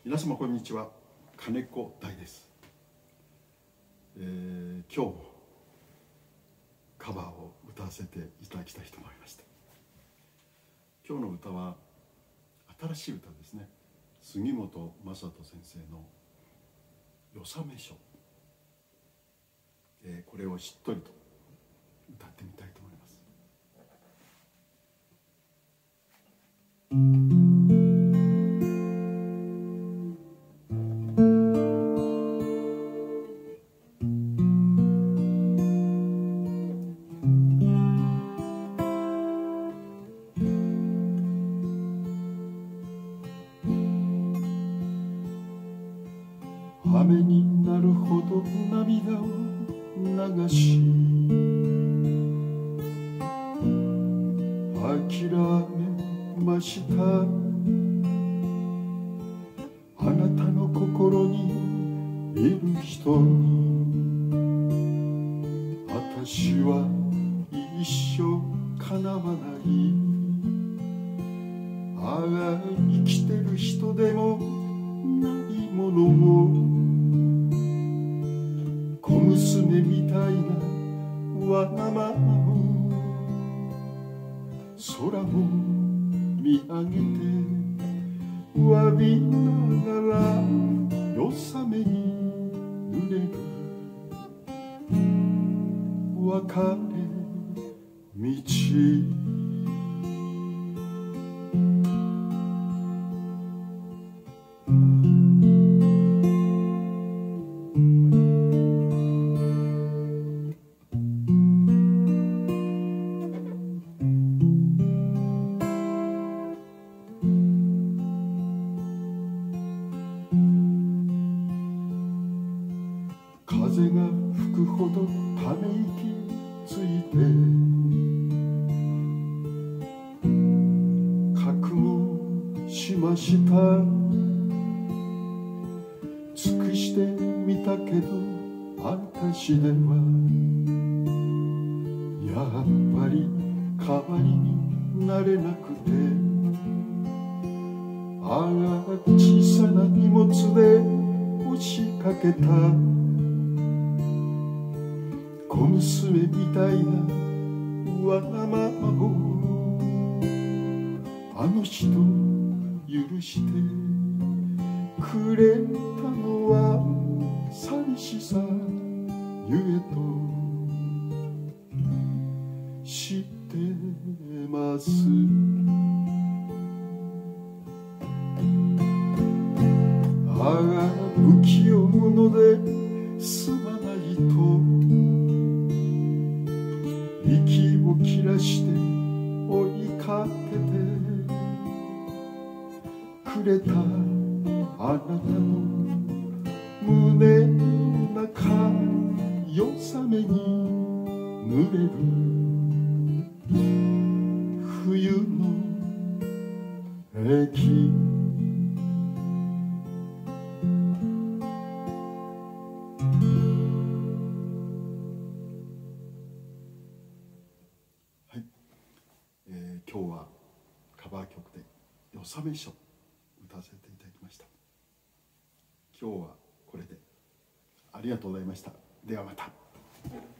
皆様こんにちは、金子大です。今日もカバーを歌わせていただきたいと思いました。今日の歌は新しい歌ですね。杉本雅人先生の「よさめ書」、これをしっとりと歌ってみたいと思います。雨になるほど涙を流し、諦めました。あなたの心にいる人に私は一生かなわない。ああ生きてる人でもないものを小娘みたいなわがままを空を見上げて詫びながら夜雨に濡れる別れ道。風が吹くほどため息ついて覚悟しました。尽くしてみたけど私ではやっぱり代わりになれなくて、ああ小さな荷物で押しかけた小娘みたいなわがままをあの人許してくれたのは寂しさゆえと知ってます。ああ不器用者ですまないと息を切らして追いかけてくれたあなたの胸の中夜雨に濡れる冬の駅。今日はカバー曲で「よさめ書」歌わせていただきました。今日はこれでありがとうございました。ではまた。